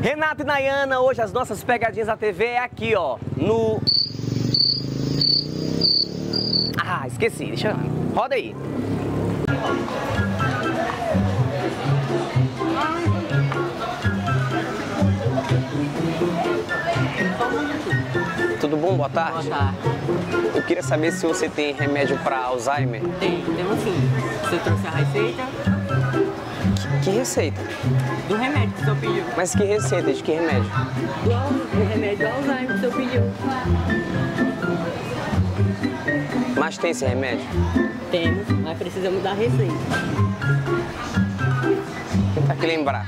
Renato e Nayana, hoje as nossas pegadinhas da TV é aqui, ó, no... Ah, esqueci, deixa eu... Roda aí. Tudo bom? Boa tarde. Boa tarde. Eu queria saber se você tem remédio para Alzheimer. Temos sim. Você trouxe a receita? Que receita? Do remédio que o senhor pediu. Mas que receita? De que remédio? Do remédio do Alzheimer que o senhor pediu. Mas tem esse remédio? Temos, mas precisamos da receita. Tentar que lembrar.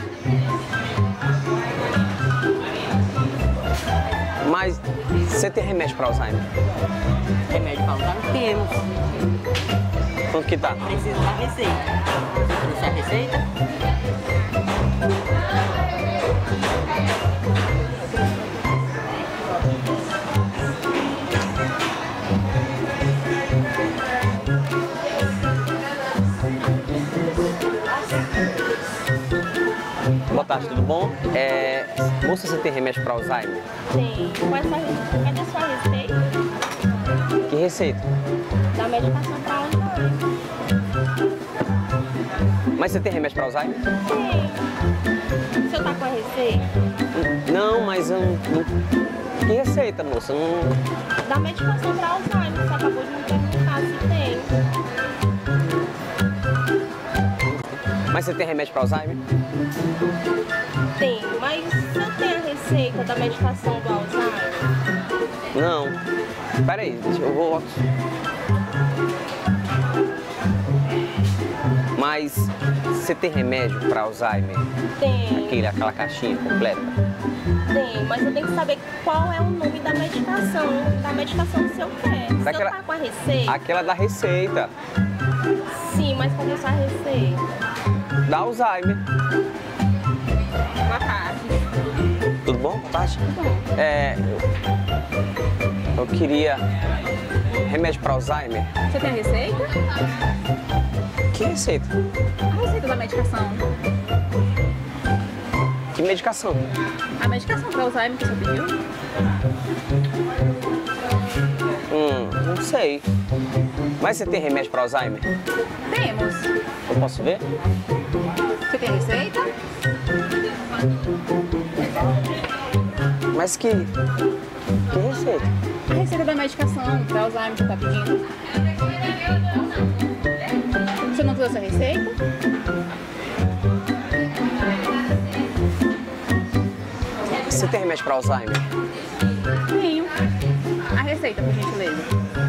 Mas você tem remédio para Alzheimer? Remédio para Alzheimer? Temos. Quanto que tá? Preciso da receita. Trouxe a receita? Boa tarde, tudo bom? Moça, você tem remédio para Alzheimer? Tem. Cadê a sua receita? Que receita? Da medicação para Alzheimer. Mas você tem remédio para Alzheimer? Tem. O senhor tá com a receita? Não, mas eu não... Que receita, moça? Não... Da medicação para Alzheimer. Você acabou de me perguntar se tem. Mas você tem remédio para Alzheimer? Tem. Mas você tem a receita da medicação do Alzheimer? Não. Peraí, eu vou... Mas você tem remédio para Alzheimer? Tem. Aquela caixinha completa? Tem, mas eu tenho que saber qual é o nome da medicação que o senhor quer. O senhor tá com a receita? Aquela da receita. Sim, mas cadê a sua receita? Da Alzheimer. Boa tarde. Tudo bom? Boa tarde. Tudo bom. Eu queria remédio para Alzheimer. Você tem a receita? Que receita? A receita da medicação. Que medicação? A medicação para Alzheimer que você pediu? Não sei. Mas você tem remédio para Alzheimer? Temos. Eu posso ver? Você tem a receita? Mas que receita? A receita da medicação para Alzheimer que você está pedindo. Você não trouxe a receita? Você tem remédio para Alzheimer? Tenho. A receita, por gentileza.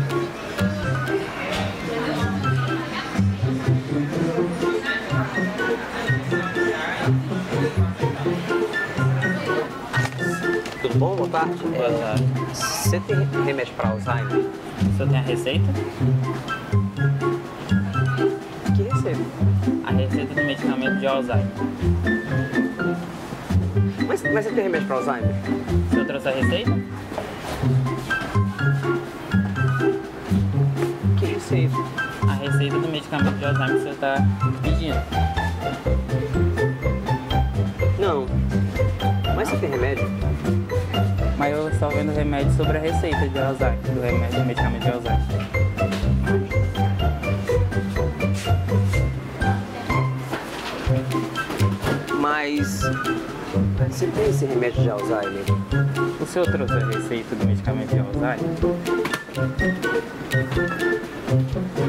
Tudo bom? Boa tarde. Boa tarde. Você tem remédio para Alzheimer? O senhor tem a receita? Que receita? A receita do medicamento de Alzheimer. Mas você tem remédio para Alzheimer? O senhor trouxe a receita? Que receita? A receita do medicamento de Alzheimer que o senhor está pedindo. Não. Mas você tem remédio? Mas eu estou vendo remédio sobre a receita de Alzheimer, do medicamento de Alzheimer. Mas você tem esse remédio de Alzheimer? O senhor trouxe a receita do medicamento de Alzheimer?